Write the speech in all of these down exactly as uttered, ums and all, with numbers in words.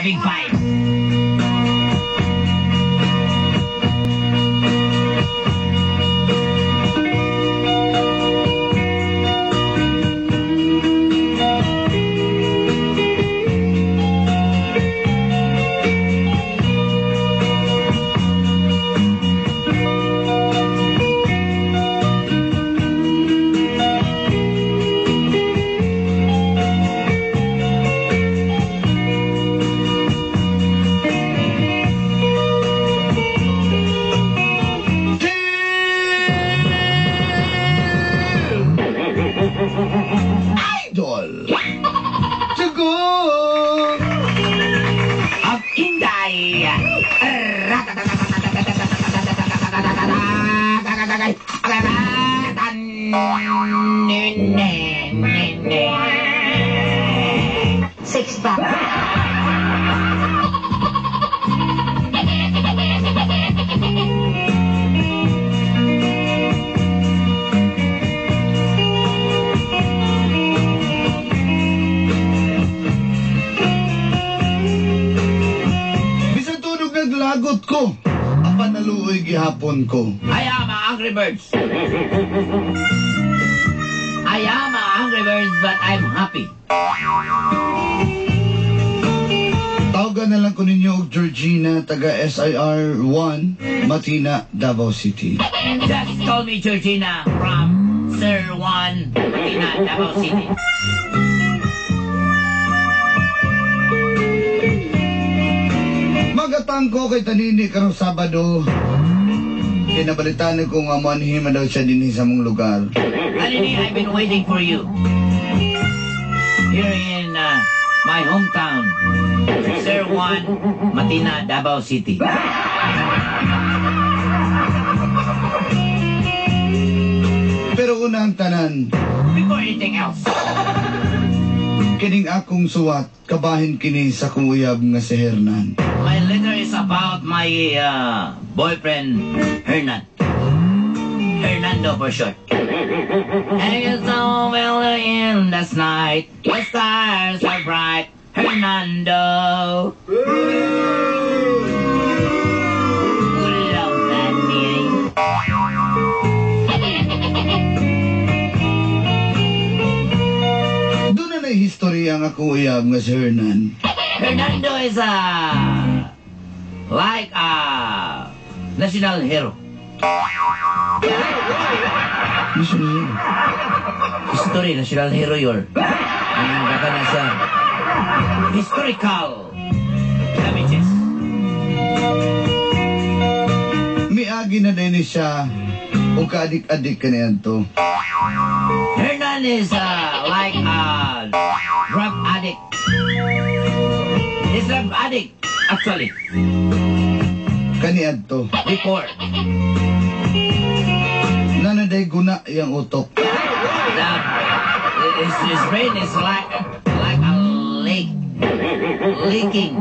Big Five. Idol Tugon Of Inday. Six pack. Lagot ko. Apa naluoy gihapon ko. I am a Angry Birds. I am a Angry Birds, but I'm happy. Tawagan na lang ko ninyo og Georgina, taga S I R one, Matina, Davao City. Just call me Georgina from Sir Juan, Matina, Davao City. Magatang ko kay Tanini karong Sabado. Pinabalitan ko nga manhima daw siya din sa mong lugar. Tanini, I've been waiting for you. Here in uh, my hometown, Sir Juan, Matina, Davao City. Pero unang tanan, Before anything else, kining akong suwat, kabahin kini sa kuyab nga si Hernan. my letter is about my uh, boyfriend, Hernan. Hernando for short. And it's so well in this night, the stars are bright, Hernando. Love that meaning. Doon na na historya nga kuyab nga si Hernan. Hernando is a like a national hero. Listen here. History, national hero yun. Ang baka na siya. Historical damages. Miagi na din siya o kaadik-adik ka na yan to. Hernan is uh, like a drug addict. He's drug addict, actually. Kaniad to. Before. Nanaday guna yung utok. The, his, his brain is like, like a lake. Leaking.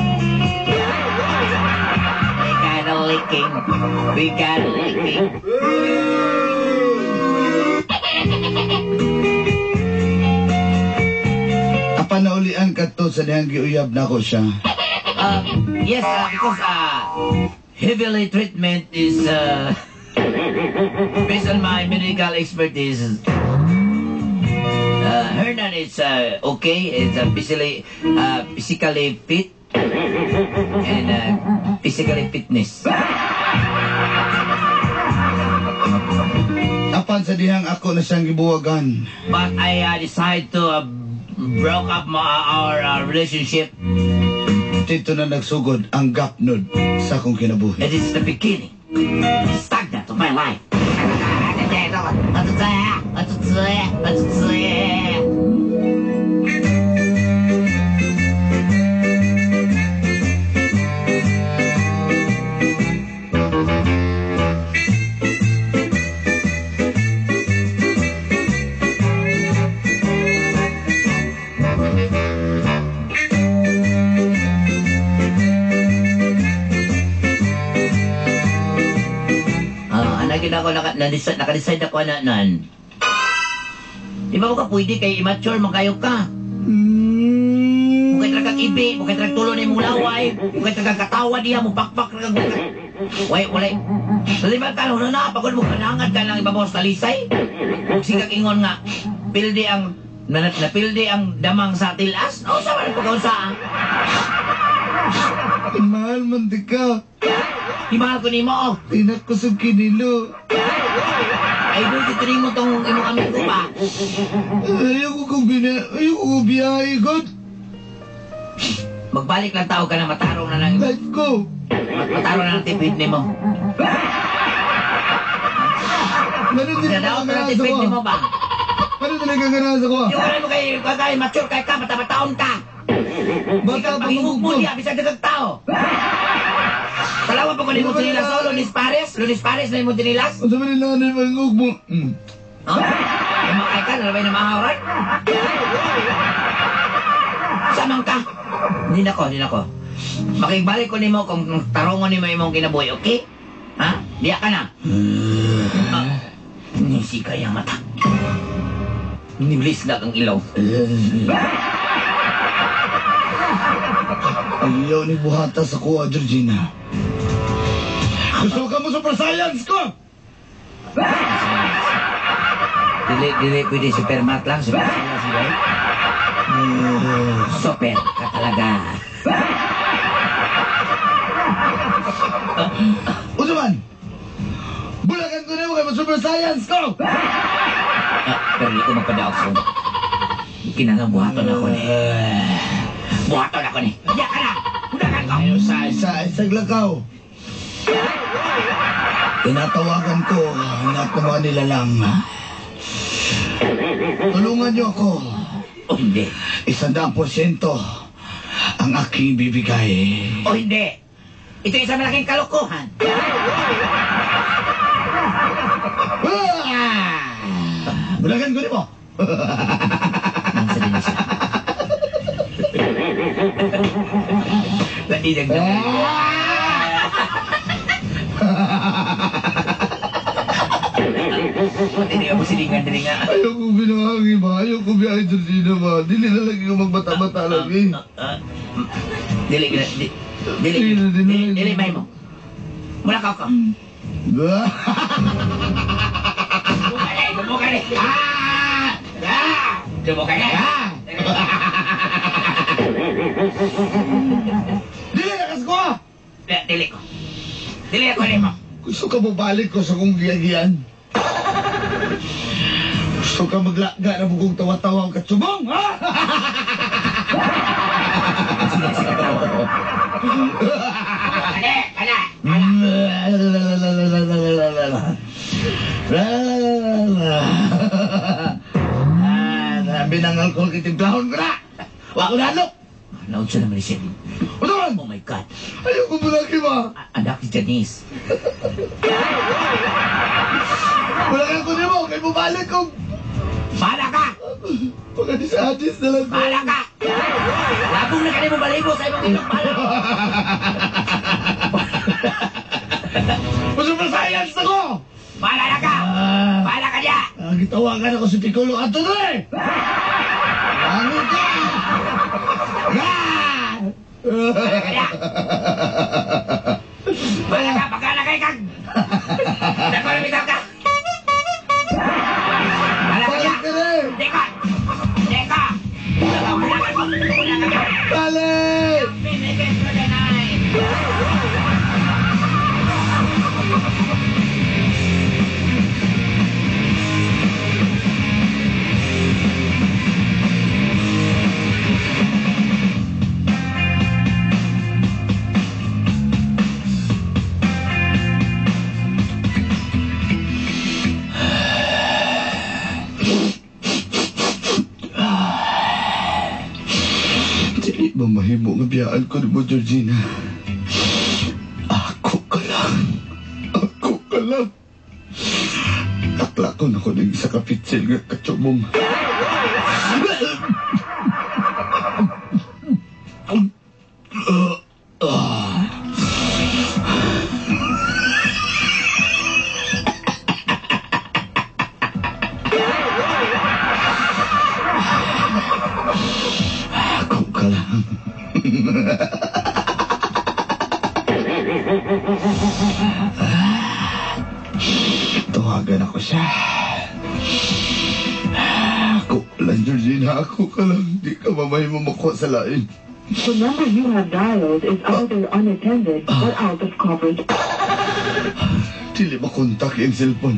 We got a leaking. We got a leaking. Apa naulian ka to sa dihang giuyab na ko siya. Uh, yes, uh, because uh, heavily treatment is uh, based on my medical expertise. Uh, Hernan is uh, okay. It's uh, physically, uh, physically fit and uh, physically fitness. Apan sa dihang ako na siyang gibuwagan. But I uh, decided to uh, broke up my, our uh, relationship. Dito na nagsugod ang gapnod sa akong kinabuhi. It is the beginning, stagnant of my life. Nagin ako, naka, naka-decide, naka-decide ako na nan. Di ba mo ka pwede kay immature, magkayo ka? Mm. Kung kaya talagang bibi, mo kay tragtulo ni mong laway, mo kay tragkatawa diha, mo pakpak na kag... Wait, wala. Lima ka na na, pagod mo kanangat ka lang ibabaw sa talisay. Huwag sigag ingon nga, pildi ang, na, napildi ang damang sa tilas. O, sa man pagkaunsa? Mahal man di ka. Imahal ko ni mo, oh. Tinak ko sa kinilo. Ay, doon dito rin mo tong imong amigo ba? Ayoko kong bina... Ayoko kong biyahe, God. Magbalik lang tao ka na, matarong na lang. Let's go. Matarong na ng tipid ni mo. Ano din Sinadaot ang na ng ganasa tipid ko? ni mo ba? Ano talaga ganasa ko? Yung alam mo kay, kay mature kay ka, matapataon ka. Bata pa Pag-iug mo ko. diya, bisag dagang tao. Kalawa pa ko ni mo tinilas, oh, Lunis Pares? Lunis Pares na mo tinilas? Ano ba nila na yung mo? Hmm. Ha? Lumakay ka, nalabay na mahawaran? Samang ka? Hindi na ko, hindi na ko. Makigbalik ko ni mo kung tarongon ni mo imong kinabuhi, okay? Ha? Diya ka na. Ah, nisi ka yung mata. Niblis na kang ilaw. Ayaw ni buhata sa kuha, Georgina. Gusto ka mo super science ko? Dili, dili, pwede supermat lang. Super sila sila. Super ka talaga. O naman, bulagan ko na mo kay mo super science ko! Ah, pero hindi ko magpadaog sa uno. Kinangang buhaton ako ni. Buhaton ako ni. Diya ka na! Budagan ko! Ayaw sa isa, isang lagaw. Tinatawagan ko na mga nilalang. Tulungan niyo ako. O hindi. Isandang porsyento ang aking bibigay. O hindi. Ito isang malaking kalokohan. Ah! Bulagan ko ni mo. Ang sa dinis na. Natinag na. Natinag mo silingan din nga. Ayaw ko binahagi ba? Ayaw ko biyahe Georgina ba? Dili na lagi ko magbata-bata lagi. Ah, Dili, dili, dili, dili, dili, may mo. Mula ka ako. Bukali, bukali. Ah! Ah! Bukali. Ah! Dili na kas ko! Dili ko. Dili ako rin mo. Gusto ka balik ko sa kong giyagian? Gusto ka maglaga na bukong tawa-tawa ang katsubong, ha? Kane, kana. Ah, binangal ko kitimplahon ko na. Wako na ano? Naud siya naman siya. Unahan! Oh my God. Ayaw ko bulaki ba? A- Anak ni Janice. Bulakan ko niyo mo, kay bubalik ko. Bahala ka! Pagka di sa hadis na lang. Bahala ka! Labong na ka mo balibo sa imong ilong. Bahala ka! Super science ako! Bahala na ka! Ah, Bahala ka niya! ah, gitawagan ako si Piccolo ato na eh! Langit ka! Ah! Bahala ka niya! Bahala ka! Bahala ka ikag! Dako na bitaw ka! Bahala ka niya! Balik ka rin! Deka! Deka! Bahala ka! Bahala ka! Balik! Pinigil ko na nai! Dili ba mahimo nga biyaan ko ni mo, Georgina? Ako ka lang. Ako ka lang. Takla ko na ko ng isa kapitsil nga katsumong. Ako ka lang. Tawagan ako siya. Ako lang, Georgina. Ako ka lang. Di ka mamay mamuko sa lain. The number you have dialed is either unattended or out of coverage. Dili makontak yung cellphone.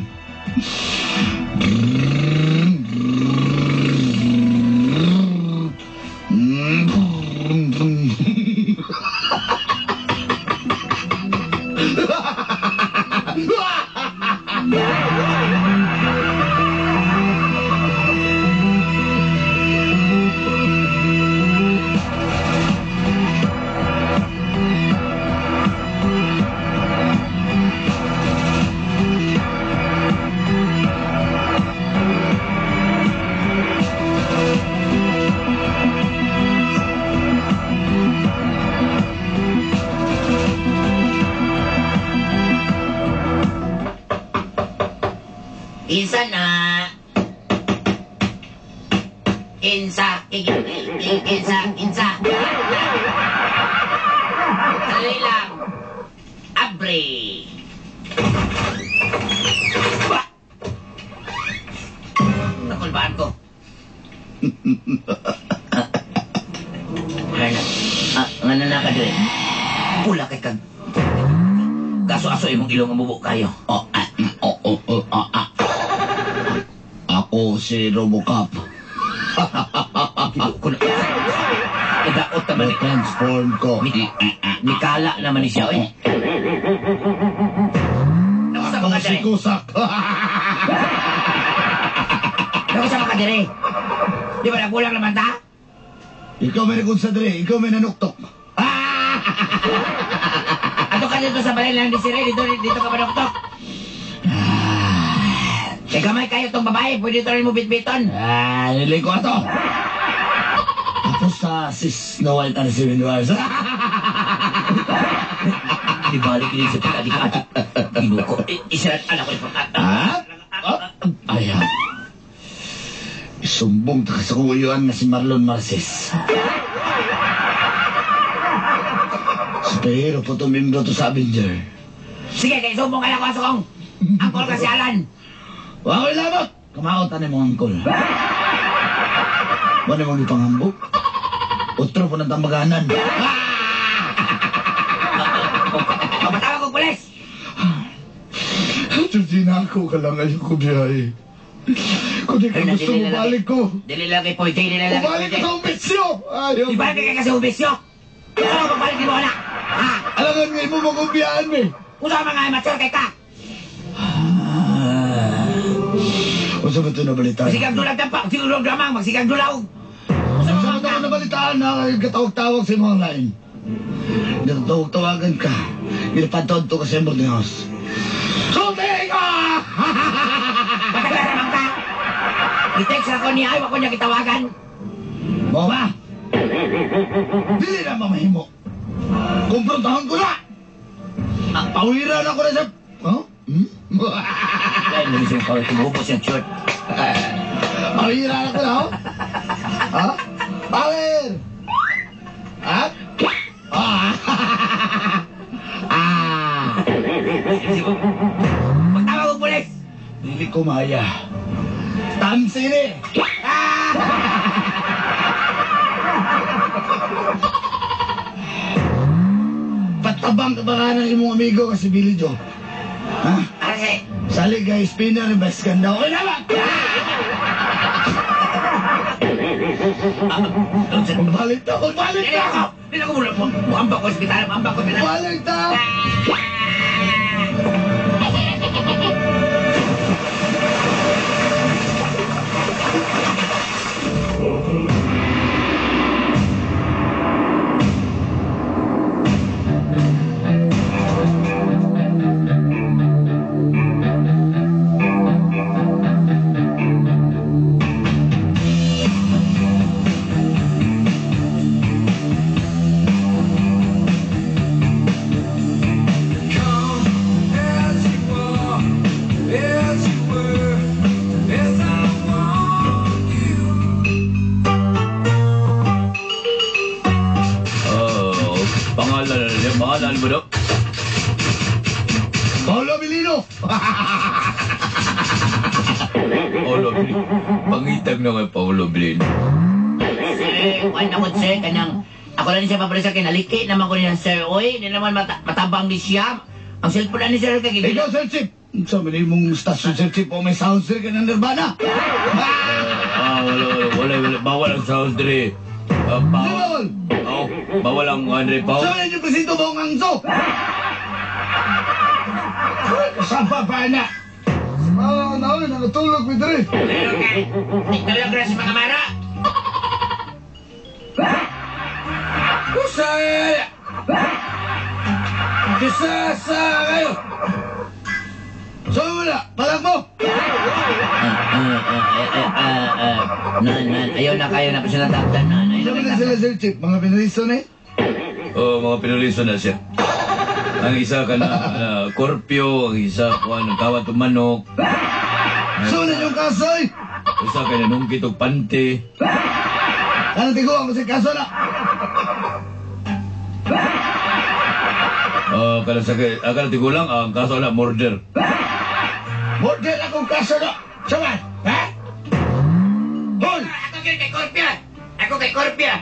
Insa na. Insa. Insa. Insa. Dali lang. Abre. Ba! Nakulbaan ko. Ano? Ah, nga na na ka din. Pula kay kag. Kaso-aso imong ilong ang bubo kayo. Oh, ah, oh, oh, oh, ah, ah. Ako si Robocop. Ako na. Nadaot naman ni Transform ko. Ni, Nikala naman ni siya, oy. Nakusa Ako mga si dire. Kusak. Nakusa mga dire. Di ba nagkulang naman ta? Ikaw may nakonsadre. Ikaw may nanuktok. Ato ka dito sa balay lang di sire. Dito, dito ka ba doktok? Eh gamay kayo tong babae. Pwede ito rin mo bitbiton. Ah, nilay ko ato. Tapos sa sis na white and seven wires. Di balik din sa pagkadik-adik. Ginuko. Isirat anak ko yung pagkata. Ha? Ayaw. Isumbong ta sa kuyuan na si Marlon Marces. Pero po ito membro to sa Avenger. Sige, kaya sumbong ka na ko asukong. Angkol ka si Alan. Wala lamot! Kamaot na mong angkol. Wala mong ipangambok. Otro po ng tambaganan. Pamatawag ko pulis. Georgina, ako ka lang ayaw ko biyahe. Kung di ka gusto mo balik ko. Dili lang kay Poyte, dili lang kay Bumalik ka Poyte. sa umbisyo! Ayaw. Di ba kaya kasi ubisyo? Ano magbalik di mo na? Ha? Alangan ngayon mo magumbiyahan mo eh. Kung saan mga amateur kay ka? O sa bato na balitaan? Magsigang dulag ng pa, sigurong dramang, magsigang dulaw. Kung saan Sa mga bato ka? na balitaan na katawag-tawag sa mga line. Natawag-tawagan ka. Ginapantod to ka sa boarding house. Sulting ka! Matagal naman ka. I-text ako niya, ayaw ako niya kitawagan. Mo ba? Dili na mamahimo. Kumprontahan ko na! Ah, pawiran ako na sa... Huh? Hmm? Dahil mo isang kawit, tumubos yung short. Pawiran ako na, oh? Ha? Power! Ha? Ah! Ah! Magtawag ko pulis. Hindi ko maya. Tansin eh! Patabang ka ba ka ng imong amigo kasi Billy Joe? Ha? Kasi, Sali guys, spinner yung best ganda. Okay naman! Balik na ako! Balik dili na! ako. Dili ako mula po. Muambak ko ospital, muambak ko ospital. Balik na! Ano ba daw? Paolo Abilino! Paulo Blin. Pangitag na kay Paulo Blin. Sir, why na ko, sir? Kanang, ako lang siya papalit sa kinaliki naman ko niya, sir. Uy, hindi naman mata matabang ni siya. Ang cellphone na ni sir, kagigil. Ikaw, Sir Chip! Sa mali mong stasyon, Sir Chip, o may sound sir ka ng Nirvana! Ah, wala, wala, wala, wala. Bawal ang sound dre. Ah, bawal. Bawal! Oh, bawal ang Andre Pau. Sa mali yung presinto Bong Angso! Kasapa pa na! Ah, namin, nakatulog, Midre! Pero ka, nagtalog na si mga mara. Kusaya! Kisasa kayo! So, wala, palag mo! Ah, ah, ah, ah, ah, ah, nan, nan, ayaw na kayo na pa siya natagdan, nan. Ayaw Sabi na na sila, Sir Chip, mga pinaliso na eh. Oh, mga pinuliso na siya. Ang isa ka na, na korpyo, ang isa ko ang kawat ng manok. So, na yung kasoy! Isa ka na nungkit og pante. Ano tigo ang kasi kaso na? Oh, kada sa akala tigulang ang kaso na murder. Model akong kaso na! Saman, ha? Hol! Ako kay kay Korpia! Ako kay Korpia!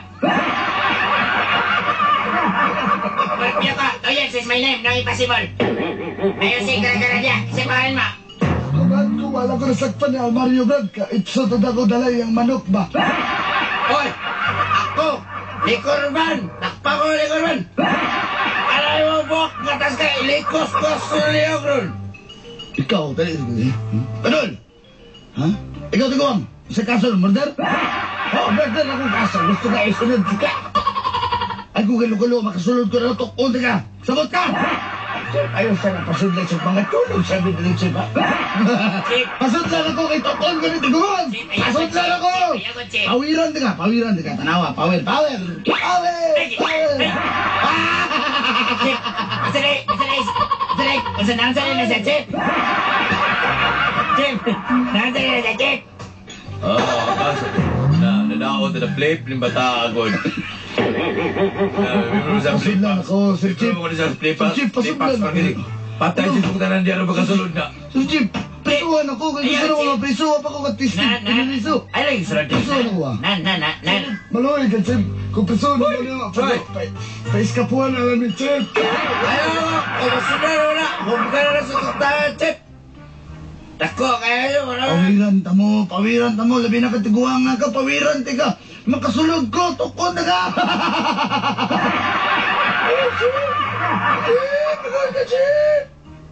Korpia ka! Oh yes, is my name, no impossible! Ayaw si gara-gara niya, sipahan mo! Kuman ko, wala ko nasakpan ni Almario Brad ka. Ipso to ako dalay ang manok ba? Hoy! Ako! Likorban! Takpa ko Likorban! Alay mo bok! Ngatas ka! Ilikos-kos sa Liogron! Ikaw, tali. Hmm? Padol! Ha? Ikaw tiguang! Sa kaso ng murder? Oh, murder akong kaso. Gusto ka isunod ka. Ay, kung galo-galo, makasunod ko na ito. Unti ka! Sabot ka! Ayaw siya na pasudlan sa mga tulog, sabi din siya ba? Chip! Pasudlan ako kay Tokon, ganit tiguan! Chip, ayaw ko, Pasudlan Chip. ako! Ayaw ko, Chip. Pawiran di ka, pawiran di ka. Tanawa, power, power! Power! Ay, Power! ay. Chip! Masanay! Masanay! Masanay! Masanay! Masanay na siya, Chip! Chip! Masanay na siya, Chip! Oh, kaso na nadaot na plate ng bata agod. Pasudlan ako, Sir Chip. Mo sa play Sir Chip, pasudlan ako. Patay si putanan diyan bagasulod na. Sir Chip, prisuhan ako. Kaya gusto na mga prisuhan pa ko katisip. Nan, nan. Pinaliso. Ay, lagi surat din. Prisuhan ako ah. Nan, nan, nan, nan. Maloy ka, Chip. Kung prisuhan mo na, Hoy! pa-iskapuhan na lang ni Chip. Ayaw mo! Kung sunod wala, humka na lang sa tuktahan, Chip! Tako, kaya yun, wala. Pawiran ta mo, pawiran ta mo. Labi na katiguang nga ka, pawiran ti ka. Makasulog ko, tukod na ka. Ay, Chip! Chip! Pagod ka, Chip!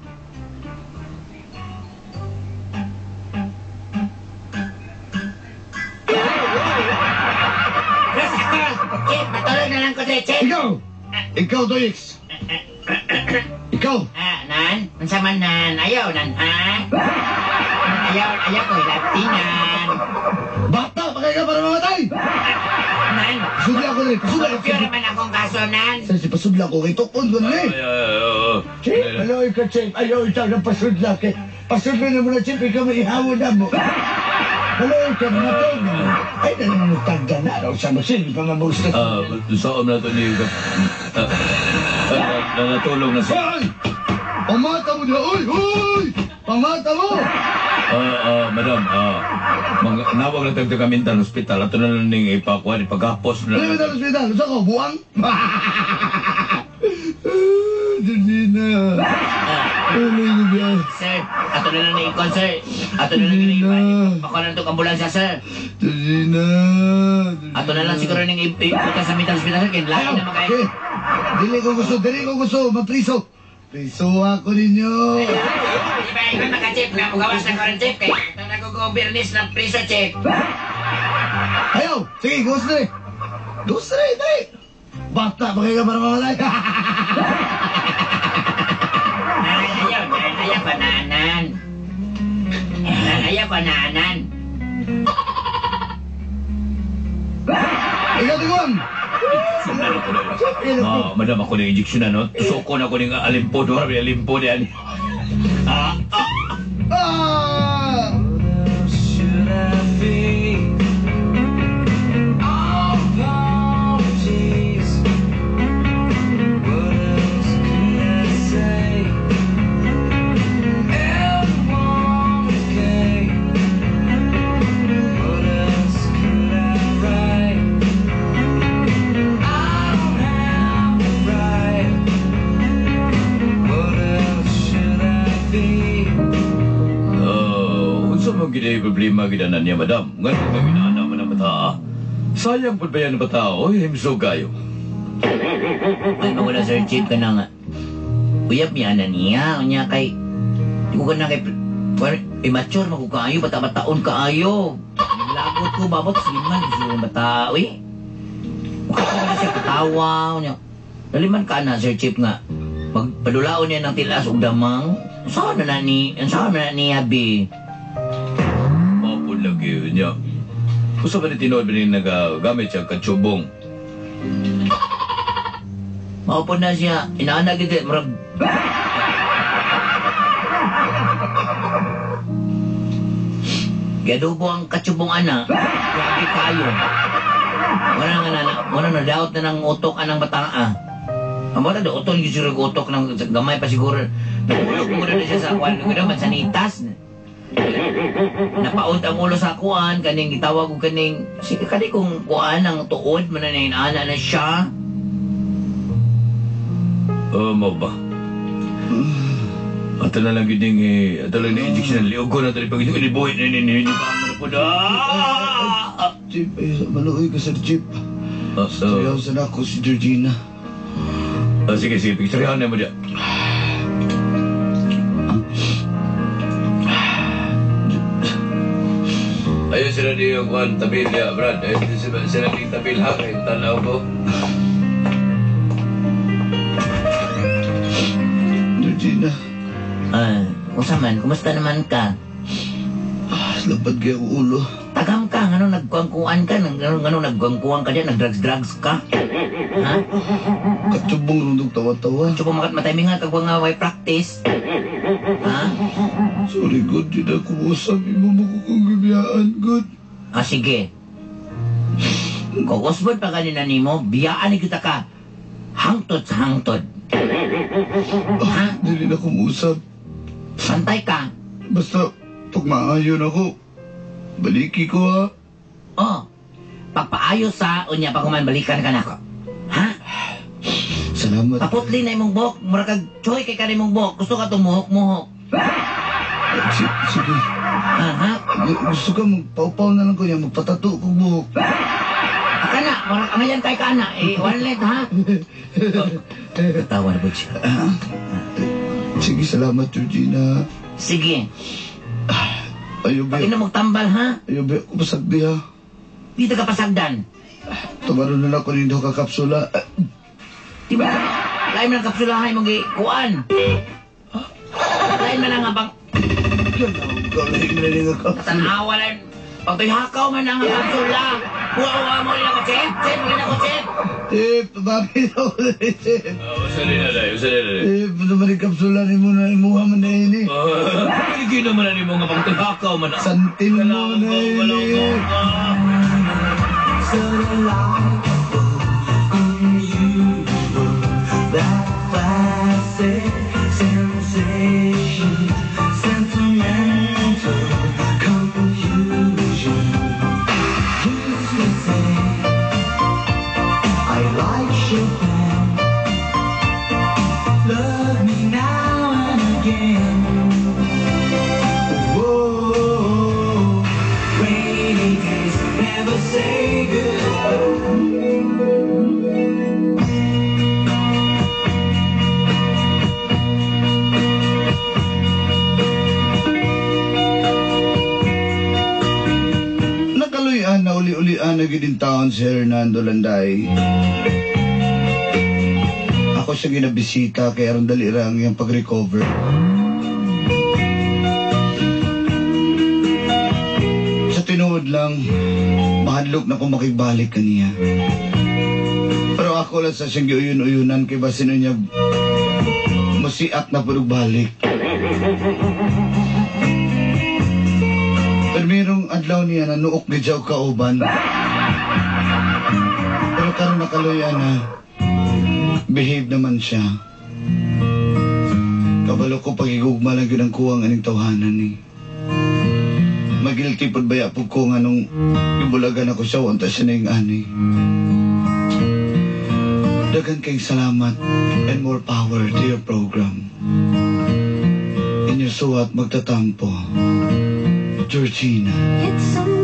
Yes, ako! Chip, patuloy na lang ko sa'yo, Chip! Ikaw! Ikaw, Toyix! Ikaw! Ah, nan? Unsa man nan? Ayaw, nan, ha? Ayaw, ayaw ko, latinan. Bata, pakay ka para mamatay! Nan? Pasudla ako rin, pasudla ako. Pure naman akong kaso, nan. Sa si pasudla ko, kay tukod ko na Ay, eh. ay, ay, Chip, maloy ka, Chip. Ayaw itaw na pasudla kay. Pasudla na mo na, Chip. Ikaw may ihawo na mo. Maloy ka, matog na mo. Ay, nananutagda na. Raw sa masin, pa mabusta. Ah, soom na to ni ah, ah, natulong na siya. Hoy! Pamata mo na, uy! Uy! Pamata mo! Ah, ah, madam, ah, mag nawag lang tayo kami sa hospital. Ato na lang ning ipakuha ni paghapos na. Dali mo sa hospital. Gusto ko, buwang? Georgina. Oh my God. Sir, ato na lang na ikon, sir. Ato na lang na ikon. Ako na itong ambulansya, sir. Georgina. Ato na lang siguro nang ipunta sa mental hospital, sir. Kaya laki Ayaw! na makaya. Okay. Dili ko gusto, dili ko gusto. Mapriso. Priso ako ninyo. Iba, iba maka-chip na. Magawas na ko rin, chip. Kaya ito nag-gobiernis ng priso, chip. Ayaw! Sige, gusto rin. Gusto rin, dali. Bata, bakit ka para mamatay? Nan, ayaw, nan, ayaw bananan. Nan, ayaw bananan. Ikaw, tiguan. Ah, madam ako ng injection na no. Tusok ko na ko ng alimpo do, alimpo diyan. Ah, ah. Ah! Should I be apologies? What else could magidanan niya, madam. Ngayon nga ginaanak mo ng bata. Sayang po ba yan ng bata? Oy, himso kayo. Ay, kung wala Sir Chief ka na nga. Uyap niya na niya. Unya kay... Di ko ka na kay... Well, immature, magkukaayo. Bata-bataon kaayo. Naglagot ko, babot. Sliman, gusto yung bata. Uy. Makakita na siya katawa. Unya. Naliman ka na, Sir Chief nga. Magpadulaon niya ng tilas o damang. Saan na na ni... Saan na na ni Abi? Mapon lagi yun niya. Gusto ba ni Tinood ba rin nagagamit siya katsubong? Maupon na siya. Inaanag ito. Marag... Kaya doon po ang katsubong ana. Grabe kayo. Wala nga na, wala na daot na ng utok anang batang ah. Ang mga na utok yung siguro utok ng gamay pa siguro. Nagulog mo na siya sa kwan. Nung naman sa nitas. Napaod ang ulo sa kuan. Kaning gitawag ko kaning, sige kaning kung kuan ang tuod. Mananayin ana na siya. Oo, mo ba? Ato na lang yun eh. Ato lang na-injection ng liog ko na ito. Pag ito inibuhin na nini. Hindi pa mo na po na. Chip, eh, maluoy ka, Sir Chip. Ah, so... Sayaw sa nako si Georgina. Ah, sige, sige. Picturehan na mo dyan. Ayun sila di yung kuhan, tabil ya, Brad. Ayun sila, sila di tabil ha. Kahit tanaw ko. Georgina. Ah, kung man, kumusta naman ka? Ah, lapad kaya ang ulo. Tagam ka, ano nagkuangkuan ka? Ano, ano nagkuangkuan ka dyan? Nagdrugs-drugs ka? Ha? Katsubong rundog tawa-tawa. Chupo makat matay nga kag mga way practice. Ha? Sorry, God. Di na kumusap. Imo mo ko kong bibiyaan, God. Ah, sige. Kung usbod pa kanina nimo, biyaan ni kita ka. Hangtod sa hangtod. Ha? Dili na kumusap. Santay ka. Basta, pag maayon ako, baliki ko ha. Oh, pagpaayos sa unya pag kuman balikan ka na ako. Ha? Salamat. Paputli na imong buhok. Mura kag choy kay kanimong buhok. Gusto ka tumuhok-muhok. Sige, sige. Ha? Ha? Gusto ka magpaupaw na lang ko niya, magpatato ko buhok. Aka na, mura kamayan kay ka na. Eh, one let, ha? Katawa na ba siya? Sige, salamat, Georgina. Sige. Ayaw Pag ba? ina magtambal, ha? Ayaw ba? Kupasagdi ha. Dito ka pasagdan. Tumaro na lang ko nindo ka kapsula. Diba? Lain man ang kapsulahay mong kuan. Lain man ang abang Gawin mo na rin ako. tanawa lang. Pag to'y hakaw man ang kapsula. Huwa-huwa mo rin ako, Chef. Chef, mo rin ako, Chef. Eh, bakit ako na rin, Chef? Ah, usa rin na dahil, usa rin na dahil. Eh, naman yung kapsula ni mo na imuha mo na yun eh. Ah, hindi naman na ni mo nga pang tihakaw man. Santin mo na yun eh. That classic sensation, sentimental confusion. Used to say I like Chopin. Love me now and again. Whoa, rainy days never say goodbye. Nakaluyan na uli-ulian na gidin taon si Hernando Landay. Ako siya ginabisita kaya aron dali ra ang iyang pag-recover. Sa tinuod lang, mahadlok na kung makibalik kaniya. Pero ako lang sa siyang giuyon-uyunan kay basin niya musiak na pulog balik. Pero mayroong adlaw niya na nuok ni Jaw kauban. Pero karon nakaluyan na, behave naman siya. Kabalo ko pagigugma lang yun ang kuwang aning tawhanan ni. Magilty pod baya po ko nga nung ibulagan ako siya, wanta siya na yung ani. Dagan kayong salamat and more power to your program. Inyong suwat magtatampo. Georgina. It's some